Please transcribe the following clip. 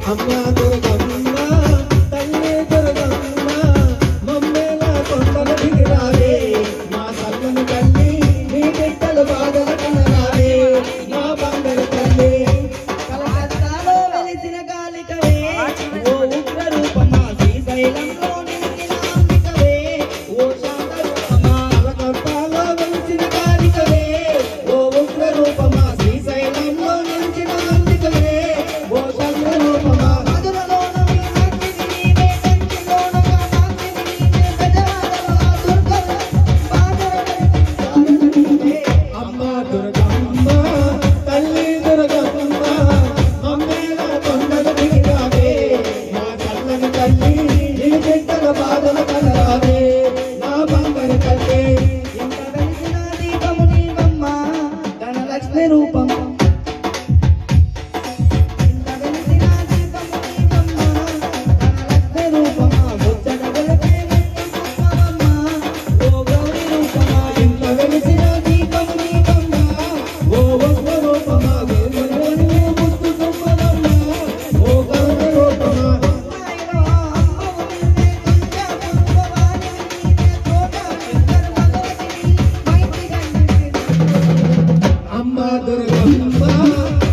అమ్మా దుర్గమ్మ తల్లి దుర్గమ్మ మమ్మేల కొండల దిగిరావే మా తల్లిని తల్లి నీ బిడ్డలు బాధలు కనరావే మా బంగారు తల్లి కలకత్తాలో వెలిసిన కాలికవే ఓ ఉగ్ర రూపమా శ్రీశైలంలో నిలిచిన అంబికవే ఓ శాంత రూపమా కలకత్తాలో వెలిసిన కాలికవే ఓ ఉగ్ర రూపమా శ్రీశైలంలో నిలిచిన అంబికవే ఓ శాంత రూపమా మధురలోన మీ భక్తిని నీవే కంచిలోన కామాక్షిని నీవే పెదవాడలో ఆ దుర్గమ్మ బాధలు నీవే అమ్మా దుర్గమ్మ తల్లి దుర్గమ్మ మమ్మేల కొండలు దిగిరావే మా చల్లని తల్లి నీ బిడ్డల బాధలు కనరావే నా బంగారు తల్లి ఇంత వెలిసిన దీపము నీవమ్మ ధనలక్ష్మి రూపం ఇంత వెలిసిన దీపము నీవమ్మ ధనలక్ష్మి రూపమా బుచ్చట వెలిగే ముత్తుకుమ్మవమ్మ ఓ గౌరీ రూపమా ఇంత వెలిసిన దీపము నీవమ్మ ఓ ఉగ్ర రూపమా వెలుగులోని ముత్తుకుమ్మవమ్మ ఓ గౌరీ రూపమా అమ్మాయిలో అమ్మవు నీవే కొంచె పుష్పవాణి నీవే తోట శంకర భగవతిని మైత్రి గండిని అమ్మా దుర్గమ్మ